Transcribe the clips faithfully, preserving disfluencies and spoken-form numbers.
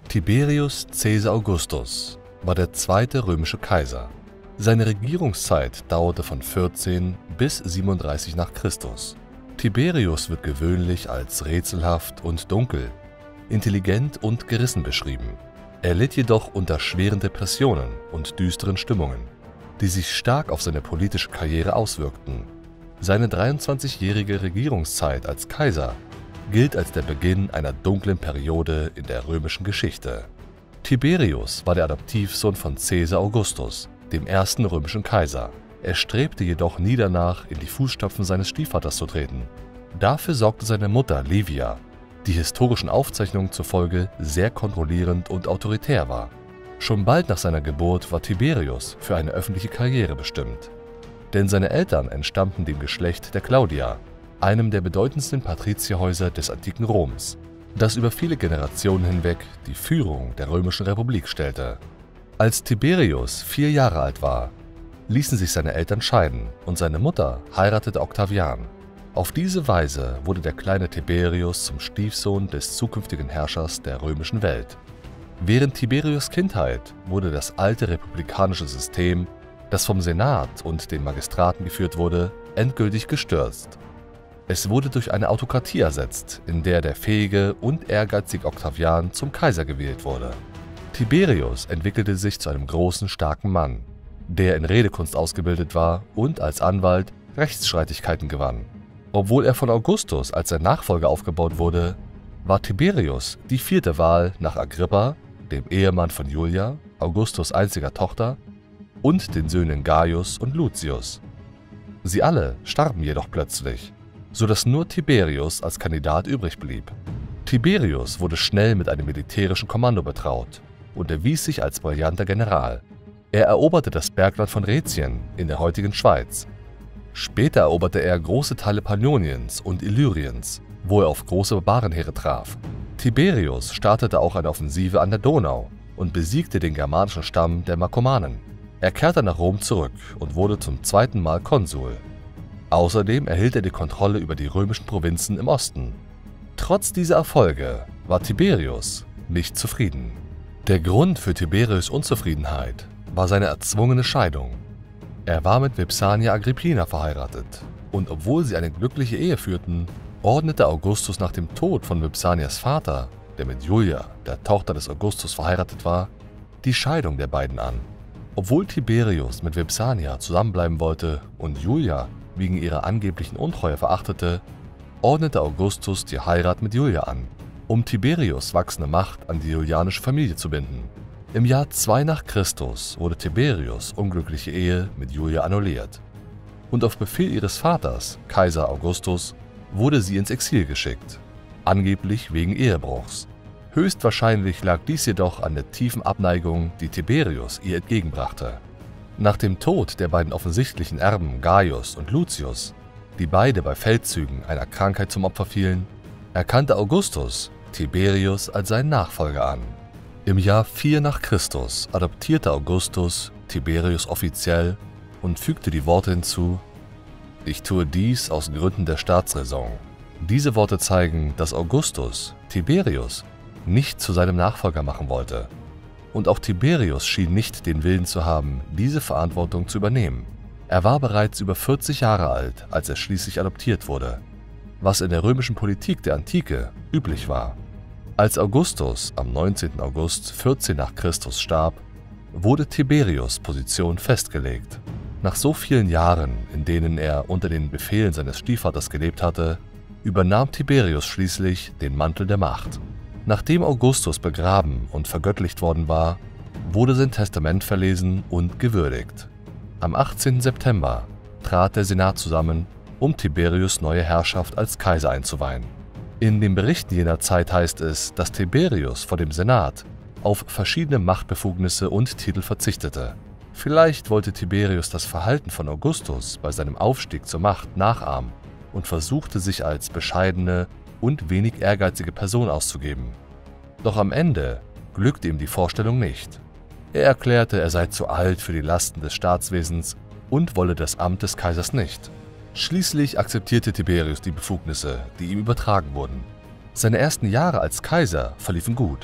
Tiberius Caesar Augustus war der zweite römische Kaiser. Seine Regierungszeit dauerte von vierzehn bis siebenunddreißig nach Christus. Tiberius wird gewöhnlich als rätselhaft und dunkel, intelligent und gerissen beschrieben. Er litt jedoch unter schweren Depressionen und düsteren Stimmungen, die sich stark auf seine politische Karriere auswirkten. Seine dreiundzwanzigjährige Regierungszeit als Kaiser gilt als der Beginn einer dunklen Periode in der römischen Geschichte. Tiberius war der Adoptivsohn von Caesar Augustus, dem ersten römischen Kaiser. Er strebte jedoch nie danach, in die Fußstapfen seines Stiefvaters zu treten. Dafür sorgte seine Mutter Livia, die historischen Aufzeichnungen zufolge sehr kontrollierend und autoritär war. Schon bald nach seiner Geburt war Tiberius für eine öffentliche Karriere bestimmt. Denn seine Eltern entstammten dem Geschlecht der Claudier, einem der bedeutendsten Patrizierhäuser des antiken Roms, das über viele Generationen hinweg die Führung der römischen Republik stellte. Als Tiberius vier Jahre alt war, ließen sich seine Eltern scheiden und seine Mutter heiratete Octavian. Auf diese Weise wurde der kleine Tiberius zum Stiefsohn des zukünftigen Herrschers der römischen Welt. Während Tiberius' Kindheit wurde das alte republikanische System, das vom Senat und den Magistraten geführt wurde, endgültig gestürzt. Es wurde durch eine Autokratie ersetzt, in der der fähige und ehrgeizige Octavian zum Kaiser gewählt wurde. Tiberius entwickelte sich zu einem großen, starken Mann, der in Redekunst ausgebildet war und als Anwalt Rechtsstreitigkeiten gewann. Obwohl er von Augustus als sein Nachfolger aufgebaut wurde, war Tiberius die vierte Wahl nach Agrippa, dem Ehemann von Julia, Augustus' einziger Tochter, und den Söhnen Gaius und Lucius. Sie alle starben jedoch plötzlich, sodass nur Tiberius als Kandidat übrig blieb. Tiberius wurde schnell mit einem militärischen Kommando betraut und erwies sich als brillanter General. Er eroberte das Bergland von Rätien in der heutigen Schweiz. Später eroberte er große Teile Pannoniens und Illyriens, wo er auf große Barbarenheere traf. Tiberius startete auch eine Offensive an der Donau und besiegte den germanischen Stamm der Markomannen. Er kehrte nach Rom zurück und wurde zum zweiten Mal Konsul. Außerdem erhielt er die Kontrolle über die römischen Provinzen im Osten. Trotz dieser Erfolge war Tiberius nicht zufrieden. Der Grund für Tiberius' Unzufriedenheit war seine erzwungene Scheidung. Er war mit Vipsania Agrippina verheiratet und obwohl sie eine glückliche Ehe führten, ordnete Augustus nach dem Tod von Vipsanias Vater, der mit Julia, der Tochter des Augustus, verheiratet war, die Scheidung der beiden an. Obwohl Tiberius mit Vipsania zusammenbleiben wollte und Julia wegen ihrer angeblichen Untreue verachtete, ordnete Augustus die Heirat mit Julia an, um Tiberius' wachsende Macht an die julianische Familie zu binden. Im Jahr zwei nach Christus wurde Tiberius' unglückliche Ehe mit Julia annulliert und auf Befehl ihres Vaters, Kaiser Augustus, wurde sie ins Exil geschickt, angeblich wegen Ehebruchs. Höchstwahrscheinlich lag dies jedoch an der tiefen Abneigung, die Tiberius ihr entgegenbrachte. Nach dem Tod der beiden offensichtlichen Erben Gaius und Lucius, die beide bei Feldzügen einer Krankheit zum Opfer fielen, erkannte Augustus Tiberius als seinen Nachfolger an. Im Jahr vier nach Christus adoptierte Augustus Tiberius offiziell und fügte die Worte hinzu: „Ich tue dies aus Gründen der Staatsräson." Diese Worte zeigen, dass Augustus Tiberius nicht zu seinem Nachfolger machen wollte. Und auch Tiberius schien nicht den Willen zu haben, diese Verantwortung zu übernehmen. Er war bereits über vierzig Jahre alt, als er schließlich adoptiert wurde, was in der römischen Politik der Antike üblich war. Als Augustus am neunzehnten August vierzehn nach Christus starb, wurde Tiberius' Position festgelegt. Nach so vielen Jahren, in denen er unter den Befehlen seines Stiefvaters gelebt hatte, übernahm Tiberius schließlich den Mantel der Macht. Nachdem Augustus begraben und vergöttlicht worden war, wurde sein Testament verlesen und gewürdigt. Am achtzehnten September trat der Senat zusammen, um Tiberius' neue Herrschaft als Kaiser einzuweihen. In den Berichten jener Zeit heißt es, dass Tiberius vor dem Senat auf verschiedene Machtbefugnisse und Titel verzichtete. Vielleicht wollte Tiberius das Verhalten von Augustus bei seinem Aufstieg zur Macht nachahmen und versuchte sich als bescheidene und wenig ehrgeizige Person auszugeben. Doch am Ende glückte ihm die Vorstellung nicht. Er erklärte, er sei zu alt für die Lasten des Staatswesens und wolle das Amt des Kaisers nicht. Schließlich akzeptierte Tiberius die Befugnisse, die ihm übertragen wurden. Seine ersten Jahre als Kaiser verliefen gut.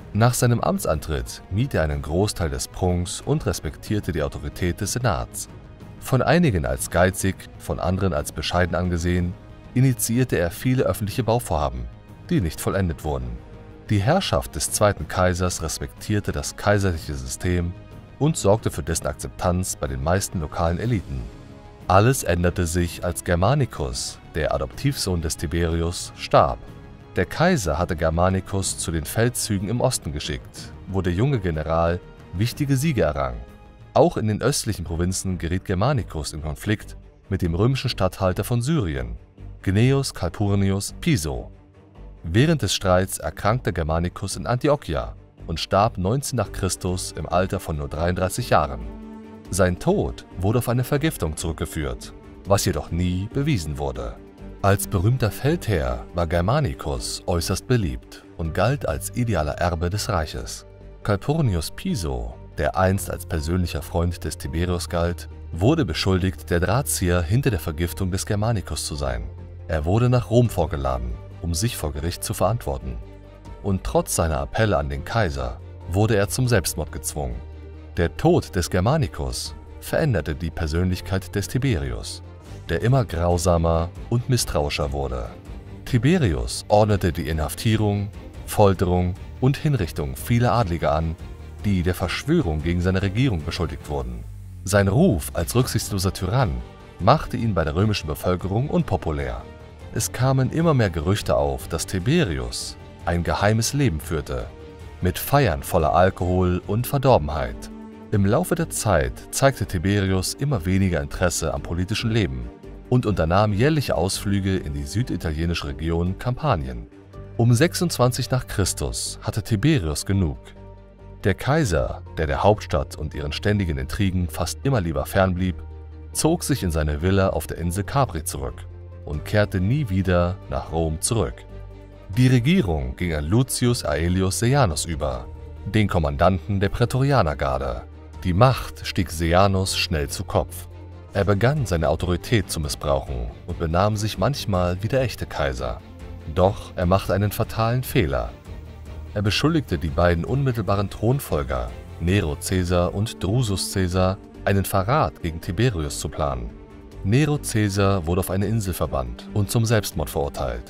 Nach seinem Amtsantritt mied er einen Großteil des Prunks und respektierte die Autorität des Senats. Von einigen als geizig, von anderen als bescheiden angesehen, initiierte er viele öffentliche Bauvorhaben, die nicht vollendet wurden. Die Herrschaft des zweiten Kaisers respektierte das kaiserliche System und sorgte für dessen Akzeptanz bei den meisten lokalen Eliten. Alles änderte sich, als Germanicus, der Adoptivsohn des Tiberius, starb. Der Kaiser hatte Germanicus zu den Feldzügen im Osten geschickt, wo der junge General wichtige Siege errang. Auch in den östlichen Provinzen geriet Germanicus in Konflikt mit dem römischen Statthalter von Syrien, Gnaeus Calpurnius Piso. Während des Streits erkrankte Germanicus in Antiochia und starb neunzehn nach Christus im Alter von nur dreiunddreißig Jahren. Sein Tod wurde auf eine Vergiftung zurückgeführt, was jedoch nie bewiesen wurde. Als berühmter Feldherr war Germanicus äußerst beliebt und galt als idealer Erbe des Reiches. Calpurnius Piso, der einst als persönlicher Freund des Tiberius galt, wurde beschuldigt, der Drahtzieher hinter der Vergiftung des Germanicus zu sein. Er wurde nach Rom vorgeladen, um sich vor Gericht zu verantworten. Und trotz seiner Appelle an den Kaiser wurde er zum Selbstmord gezwungen. Der Tod des Germanicus veränderte die Persönlichkeit des Tiberius, der immer grausamer und misstrauischer wurde. Tiberius ordnete die Inhaftierung, Folterung und Hinrichtung vieler Adliger an, die der Verschwörung gegen seine Regierung beschuldigt wurden. Sein Ruf als rücksichtsloser Tyrann machte ihn bei der römischen Bevölkerung unpopulär. Es kamen immer mehr Gerüchte auf, dass Tiberius ein geheimes Leben führte, mit Feiern voller Alkohol und Verdorbenheit. Im Laufe der Zeit zeigte Tiberius immer weniger Interesse am politischen Leben und unternahm jährliche Ausflüge in die süditalienische Region Kampanien. Um sechsundzwanzig nach Christus hatte Tiberius genug. Der Kaiser, der der Hauptstadt und ihren ständigen Intrigen fast immer lieber fernblieb, zog sich in seine Villa auf der Insel Capri zurück und kehrte nie wieder nach Rom zurück. Die Regierung ging an Lucius Aelius Seianus über, den Kommandanten der Prätorianergarde. Die Macht stieg Seianus schnell zu Kopf. Er begann, seine Autorität zu missbrauchen und benahm sich manchmal wie der echte Kaiser. Doch er machte einen fatalen Fehler. Er beschuldigte die beiden unmittelbaren Thronfolger, Nero Caesar und Drusus Caesar, einen Verrat gegen Tiberius zu planen. Nero Caesar wurde auf eine Insel verbannt und zum Selbstmord verurteilt.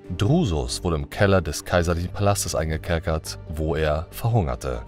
Drusus wurde im Keller des kaiserlichen Palastes eingekerkert, wo er verhungerte.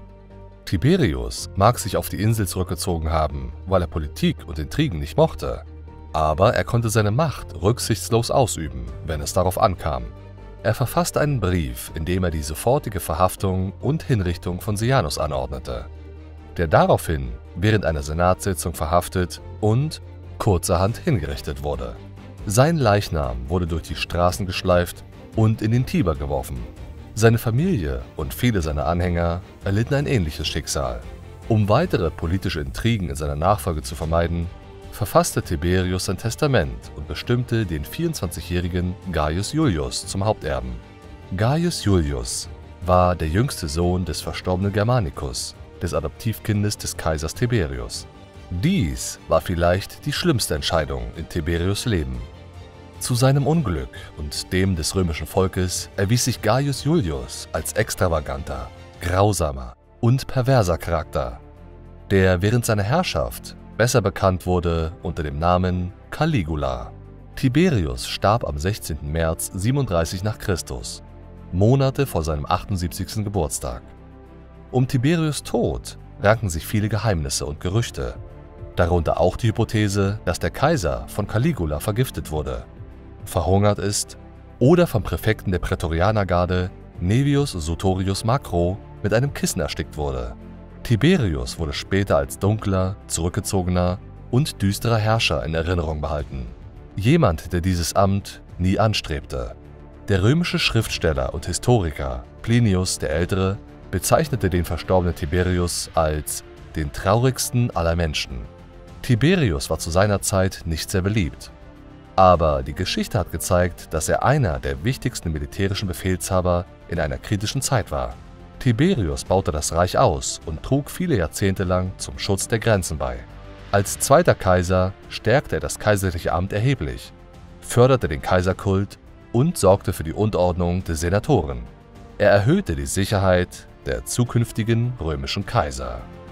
Tiberius mag sich auf die Insel zurückgezogen haben, weil er Politik und Intrigen nicht mochte. Aber er konnte seine Macht rücksichtslos ausüben, wenn es darauf ankam. Er verfasste einen Brief, in dem er die sofortige Verhaftung und Hinrichtung von Seianus anordnete, der daraufhin während einer Senatssitzung verhaftet und kurzerhand hingerichtet wurde. Sein Leichnam wurde durch die Straßen geschleift und in den Tiber geworfen. Seine Familie und viele seiner Anhänger erlitten ein ähnliches Schicksal. Um weitere politische Intrigen in seiner Nachfolge zu vermeiden, verfasste Tiberius sein Testament und bestimmte den vierundzwanzigjährigen Gaius Iulius zum Haupterben. Gaius Iulius war der jüngste Sohn des verstorbenen Germanicus, des Adoptivkindes des Kaisers Tiberius. Dies war vielleicht die schlimmste Entscheidung in Tiberius' Leben. Zu seinem Unglück und dem des römischen Volkes erwies sich Gaius Iulius als extravaganter, grausamer und perverser Charakter, der während seiner Herrschaft besser bekannt wurde unter dem Namen Caligula. Tiberius starb am sechzehnten März siebenunddreißig nach Christus, Monate vor seinem achtundsiebzigsten Geburtstag. Um Tiberius' Tod ranken sich viele Geheimnisse und Gerüchte, darunter auch die Hypothese, dass der Kaiser von Caligula vergiftet wurde, verhungert ist oder vom Präfekten der Prätorianergarde Naevius Sutorius Macro mit einem Kissen erstickt wurde. Tiberius wurde später als dunkler, zurückgezogener und düsterer Herrscher in Erinnerung behalten. Jemand, der dieses Amt nie anstrebte. Der römische Schriftsteller und Historiker Plinius der Ältere bezeichnete den verstorbenen Tiberius als den traurigsten aller Menschen. Tiberius war zu seiner Zeit nicht sehr beliebt. Aber die Geschichte hat gezeigt, dass er einer der wichtigsten militärischen Befehlshaber in einer kritischen Zeit war. Tiberius baute das Reich aus und trug viele Jahrzehnte lang zum Schutz der Grenzen bei. Als zweiter Kaiser stärkte er das kaiserliche Amt erheblich, förderte den Kaiserkult und sorgte für die Unterordnung der Senatoren. Er erhöhte die Sicherheit, der zukünftigen römischen Kaiser.